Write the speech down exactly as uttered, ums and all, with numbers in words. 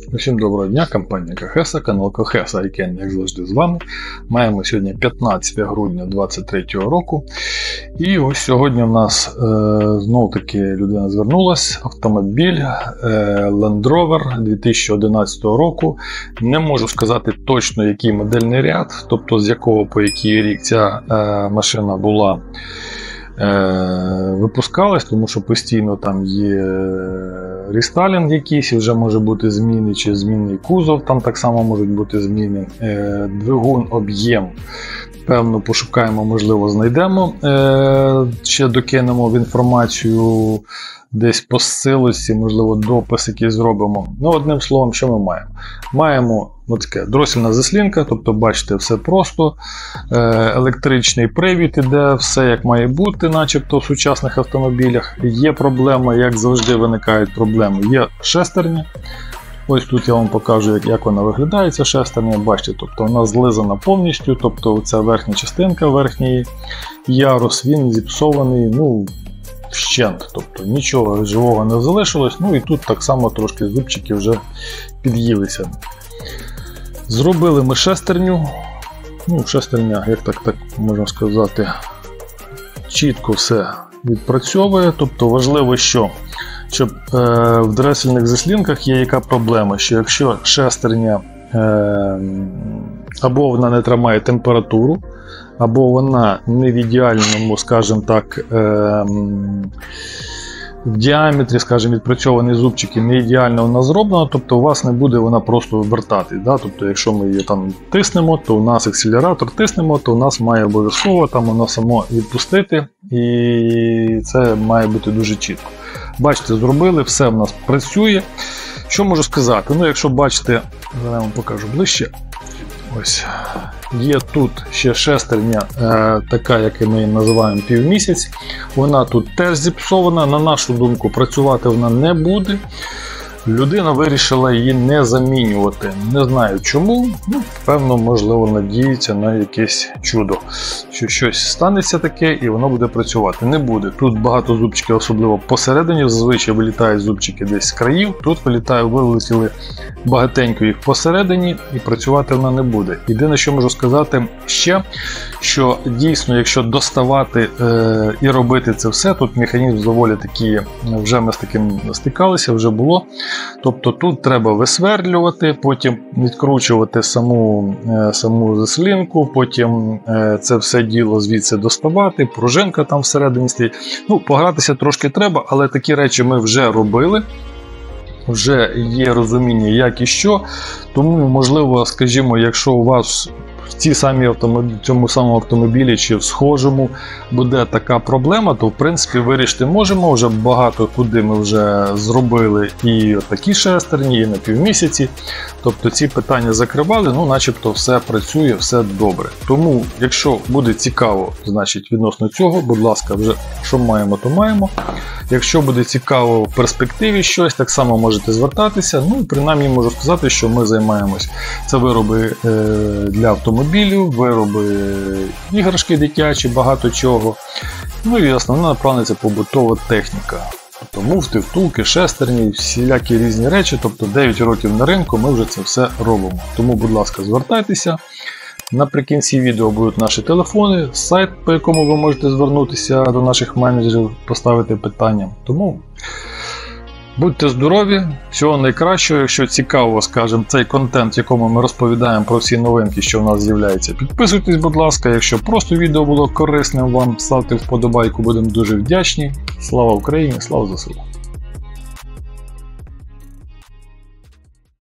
Усім доброго дня, компанія Кохеса, канал Кохеса, Айкен, як завжди, з вами. Маємо сьогодні п'ятнадцяте грудня дві тисячі двадцять третього року. І ось сьогодні в нас е, знову таки людина звернулась. Автомобіль е, Land Rover дві тисячі одинадцятого року. Не можу сказати точно, який модельний ряд, тобто з якого по який рік ця е, машина була. Випускалась, тому що постійно там є рестайлінг якийсь, вже може бути зміни, чи змінний кузов, там так само можуть бути зміни. Двигун, об'єм, певно, пошукаємо, можливо, знайдемо, ще докинемо в інформацію десь по ссилості, можливо, допис який зробимо. Ну, одним словом, що ми маємо? Маємо ось таке дросільна заслінка, тобто, бачите, все просто. Електричний привід іде, все як має бути, начебто в сучасних автомобілях. Є проблема, як завжди виникають проблеми. Є шестерня. Ось тут я вам покажу, як, як вона виглядає, ця шестерня. Бачите, тобто вона злизана повністю, тобто ця верхня частинка, верхній ярус, він зіпсований, ну, вщент, тобто нічого живого не залишилось. Ну і тут так само трошки зубчики вже під'їлися. Зробили ми шестерню. Ну, шестерня, як так, так можна сказати, чітко все відпрацьовує. Тобто важливо, що щоб е, в дресельних заслінках є яка проблема, що якщо шестерня е, або вона не тримає температуру, або вона не в ідеальному, скажімо так, е, в діаметрі, скажімо, відпрацьовані зубчики не ідеально вона зроблена, тобто у вас не буде вона просто вертати. Да? Тобто, якщо ми її там тиснемо, то у нас акселератор тиснемо, то у нас має обов'язково там воно само відпустити, і це має бути дуже чітко. Бачите, зробили, все в нас працює. Що можу сказати? Ну, якщо бачите, зараз вам покажу ближче. Ось. Є тут ще шестерня, е, така, як ми її називаємо півмісяць. Вона тут теж зіпсована. На нашу думку, працювати вона не буде. Людина вирішила її не замінювати. Не знаю чому. Ну, певно, можливо, надіється на якесь чудо. Що щось станеться таке і воно буде працювати. Не буде. Тут багато зубчиків, особливо посередині. Зазвичай вилітають зубчики десь з країв. Тут вилітає, вилетіли багатенько їх посередині і працювати вона не буде. Єдине, що можу сказати ще, що дійсно, якщо доставати е, і робити це все, тут механізм доволі такий, вже ми з таким стикалися, вже було. Тобто тут треба висверлювати, потім відкручувати саму, е, саму заслінку, потім е, це все діло звідси доставати, пружинка там всередині стоїть. Ну, погратися трошки треба, але такі речі ми вже робили. Вже є розуміння, як і що. Тому, можливо, скажімо, якщо у вас в цій самій автомобілі, цьому самому автомобілі чи в схожому буде така проблема, то в принципі вирішити можемо. Вже багато куди ми вже зробили і такі шестерні, і на півмісяці. Тобто ці питання закривали, ну начебто все працює, все добре. Тому, якщо буде цікаво, значить відносно цього, будь ласка, вже що маємо, то маємо. Якщо буде цікаво в перспективі щось, так само можете звертатися. Ну, принаймні можу сказати, що ми займаємось. Це вироби е, для автомобілів, вироби іграшки дитячі, багато чого. Ну і основна направлена це побутова техніка. Тобто муфти, втулки, шестерні, всілякі різні речі. Тобто дев'ять років на ринку ми вже це все робимо. Тому, будь ласка, звертайтеся. Наприкінці відео будуть наші телефони, сайт, по якому ви можете звернутися до наших менеджерів, поставити питання. Тому будьте здорові, всього найкращого. Якщо цікаво, скажімо, цей контент, в якому ми розповідаємо про всі новинки, що в нас з'являються, підписуйтесь, будь ласка. Якщо просто відео було корисним вам, ставте вподобайку, будемо дуже вдячні. Слава Україні, слава ЗСУ!